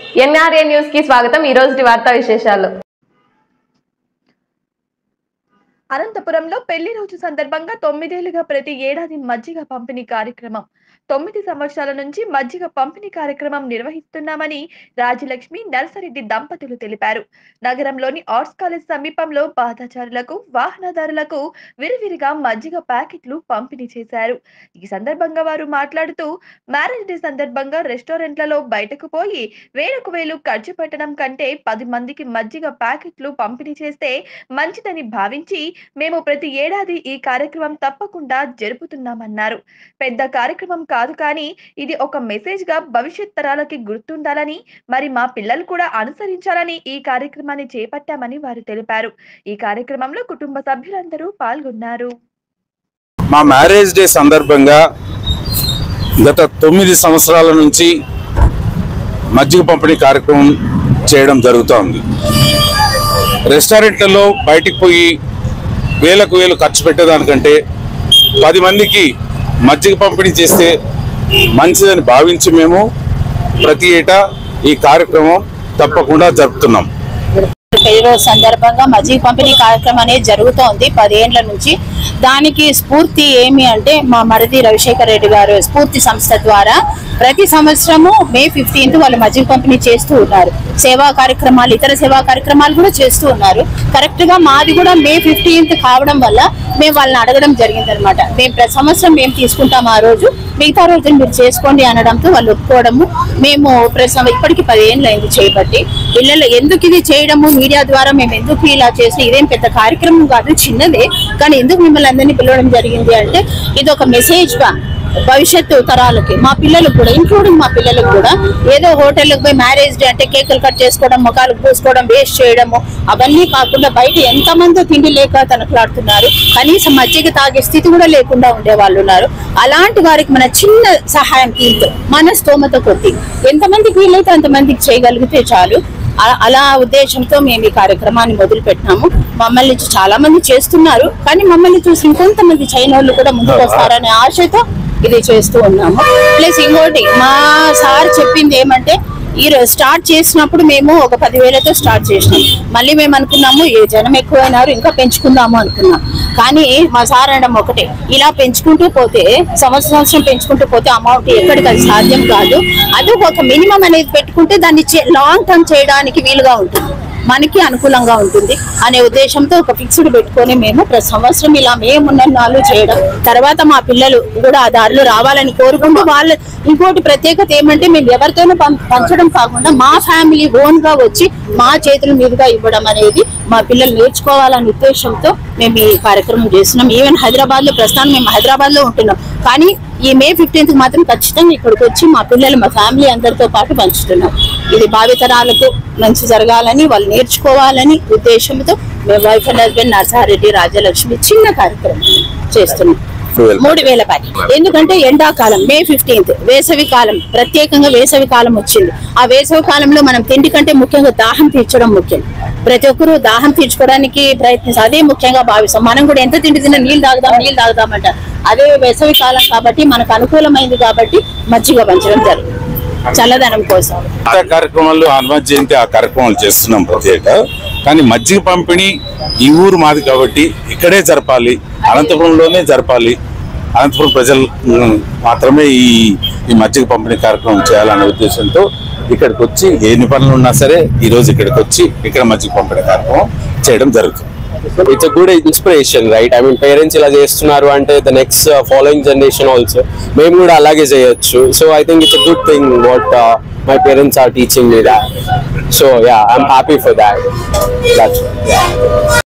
NRA news కి స్వాగతం। ఈ రోజు వార్తా విశేషాలు। అనంతపురంలో పెళ్లి రోజు సందర్భంగా 9 ఏళ్లుగా ప్రతి ఏడాది మజ్జిగ పంపిణీ కార్యక్రమం 9 సంవత్సరాల నుంచి మజ్జిగ పంపిణీ కార్యక్రమం నిర్వహిస్తున్నామని రాజలక్ష్మి నర్సరెడ్డి దంపతులు తెలిపారు। నగరంలోని ఆర్ట్స్ కాలేజ్ సమీపంలో పాదచారులకు వాహనదారులకు విరివిరిగా మజ్జిగ ప్యాకెట్లు పంపిణీ చేశారు। ఈ సందర్భంగా వారు మాట్లాడుతూ మ్యారేజ్ డే సందర్భంగా రెస్టారెంట్లలో బయటకు పోయి వేలకు వేలు ఖర్చు పెట్టడం కంటే 10 మందికి మజ్జిగ ప్యాకెట్లు పంపిణీ చేస్తే మంచిదని భావించి మేము ప్రతి ఏడాది ఈ కార్యక్రమం తప్పకుండా జరుపుతున్నామన్నారు। పెద్ద కార్యక్రమం కాదు కానీ ఇది ఒక మెసేజ్ గా భవిష్యత్ తరాలకి గుర్తుండాలని మరి మా పిల్లలు కూడా అనుసరించాలని ఈ కార్యక్రమాన్ని చేపట్టామని వారు తెలిపారు। ఈ కార్యక్రమంలో కుటుంబ సభ్యులందరూ పాల్గొన్నారు। మా మ్యారేజ్ డే సందర్భంగా గత 9 సంవత్సరాల నుంచి మజ్జిగ పంపిణీ కార్యక్రమం చేయడం జరుగుతోంది। రెస్టారెంట్లలో బయటికి పోయి వేలకు వేలు ఖర్చు పెట్టేదానికంటే 10 మందికి మజ్జిగ పంపిణీ చేస్తే మంచిదని భావించి మేము ప్రతి ఏటా ఈ కార్యక్రమం తప్పకుండా జరుపుతున్నాం। పెళ్లి రోజు సందర్భంగా మజ్జిగ పంపిణీ కార్యక్రమం అనేది జరుగుతోంది 10 ఏళ్ల నుంచి। దానికి స్ఫూర్తి ఏమి అంటే మా మరిది రవిశేఖర్ రెడ్డి గారు స్ఫూర్తి సంస్థ ద్వారా ప్రతి సంవత్సరము మే 15th వాళ్ళు మజ్జిగ పంపిణీ చేస్తూ ఉన్నారు। సేవా కార్యక్రమాలు ఇతర సేవా కార్యక్రమాలు కూడా చేస్తూ ఉన్నారు। కరెక్ట్ గా మాది కూడా మే 15th కావడం వల్ల మేము వాళ్ళని అడగడం జరిగింది అనమాట। మేము ప్రతి సంవత్సరం మేము తీసుకుంటాం ఆ రోజు, మిగతా రోజులు మీరు చేసుకోండి అనడంతో వాళ్ళు ఒప్పుకోవడము। మేము ఇప్పటికి 10 ఏళ్ళు అయింది చేయబట్టి పిల్లలు ఎందుకు ఇది చేయడము మీడియా ద్వారా మేము ఎందుకు ఇలా చేసి ఇదేం పెద్ద కార్యక్రమం కాదు చిన్నదే కానీ ఎందుకు మిమ్మల్ని అందరినీ పిలవడం జరిగింది అంటే ఇది ఒక మెసేజ్ గా భవిష్యత్తు తరాలకి మా పిల్లలకు కూడా ఇంక్లూడింగ్ మా పిల్లలకు కూడా ఏదో హోటల్కి పోయి మ్యారేజ్ డే అంటే కేకులు కట్ చేసుకోవడం ముఖాలకు పూసుకోవడం వేస్ట్ చేయడము అవన్నీ కాకుండా బయట ఎంతమందో తిండి లేక తనకులాడుతున్నారు, కనీసం మజ్జిగ తాగే స్థితి కూడా లేకుండా ఉండే వాళ్ళు ఉన్నారు। అలాంటి వారికి మన చిన్న సహాయం తీరుతో మన స్తోమత కొద్ది ఎంతమందికి వీలైతే అంతమందికి చేయగలిగితే చాలు అలా ఉద్దేశంతో మేము ఈ కార్యక్రమాన్ని మొదలు పెట్టినాము। మమ్మల్ని చాలా మంది చేస్తున్నారు కానీ మమ్మల్ని చూసి ఇంకొంతమంది చైనోళ్ళు కూడా ముందుకు వస్తారనే ఆశతో ఇది చేస్తూ ఉన్నాము। ప్లస్ ఇంకోటి మా సార్ చెప్పింది ఏమంటే ఈ స్టార్ట్ చేసినప్పుడు మేము ఒక 10,000తో స్టార్ట్ చేసినాం, మళ్ళీ మేము అనుకున్నాము ఏ జనం ఎక్కువైనారు ఇంకా పెంచుకుందాము అనుకున్నాం। కానీ మా సార్ అనడం ఒకటే, ఇలా పెంచుకుంటూ పోతే సంవత్సరం పెంచుకుంటూ పోతే అమౌంట్ ఎక్కడికి అది సాధ్యం కాదు, అది ఒక మినిమం అనేది పెట్టుకుంటే దాన్ని లాంగ్ టర్మ్ చేయడానికి వీలుగా ఉంటుంది, మనకి అనుకూలంగా ఉంటుంది అనే ఉద్దేశంతో ఒక ఫిక్స్డ్ పెట్టుకొని మేము ప్రతి సంవత్సరం ఇలా మేమున్న నాలుగు చేయడం, తర్వాత మా పిల్లలు కూడా ఆ దారిలో రావాలని కోరుకుంటూ వాళ్ళ ఇంకోటి ప్రత్యేకత ఏమంటే మేము ఎవరితోనూ పంచడం కాకుండా మా ఫ్యామిలీ ఓన్ గా వచ్చి మా చేతుల మీదుగా ఇవ్వడం అనేది మా పిల్లలు నేర్చుకోవాలనే ఉద్దేశంతో మేము ఈ కార్యక్రమం చేస్తున్నాం। ఈవెన్ హైదరాబాద్ లో ప్రస్తుతం మేము హైదరాబాద్ లో ఉంటున్నాం కానీ ఈ మే 15th మాత్రం ఖచ్చితంగా ఇక్కడికి వచ్చి మా పిల్లలు మా ఫ్యామిలీ అందరితో పాటు పంచుతున్నాం। ఇది భావితరాలకు మంచి జరగాలని వాళ్ళు నేర్చుకోవాలని ఉద్దేశంతో మేము wife and husband Narsareddy Rajalakshmi చిన్న కార్యక్రమం చేస్తున్నాం। 3,000 ప్యాకెట్ ఎందుకంటే ఎండాకాలం మే 15th వేసవి కాలం, ప్రత్యేకంగా వేసవి కాలం వచ్చింది। ఆ వేసవి కాలంలో మనం తిండి కంటే ముఖ్యంగా దాహం తీర్చడం ముఖ్యం, ప్రతి ఒక్కరూ దాహం తీర్చుకోవడానికి ప్రయత్నిస్తాం, అదే ముఖ్యంగా భావిస్తాం। మనం కూడా ఎంత తిండి తిన్నా నీళ్ళు తాగుదామంట, అదే వేసవి కాలం కాబట్టి మనకు అనుకూలమైంది కాబట్టి మజ్జిగ పంచడం జరుగుతుంది చల్లదనం కోసం। కార్యక్రమాలు హనుమత్ జయంతి ఆ కార్యక్రమాలు చేస్తున్నాం ప్రత్యేక, కానీ మజ్జిగ పంపిణీ ఈ ఊరు మాది కాబట్టి ఇక్కడే జరపాలి, అనంతపురంలోనే జరపాలి, అనంతపురం ప్రజలు మాత్రమే ఈ మజ్జిగ పంపిణీ కార్యక్రమం చేయాలనే ఉద్దేశంతో ఇక్కడికి వచ్చి ఎన్ని పనులు ఉన్నా సరే ఈ రోజు ఇక్కడికి వచ్చి ఇక్కడ మజ్జిగ పంపిణీ కార్యక్రమం చేయడం జరుగుతుంది। It's a good inspiration, right? I mean, parents ila chestunaru ante the next following generation also mem kuda alage cheyochu. So I think it's a good thing what my parents are teaching me that. So yeah, I'm happy for that. That's yeah.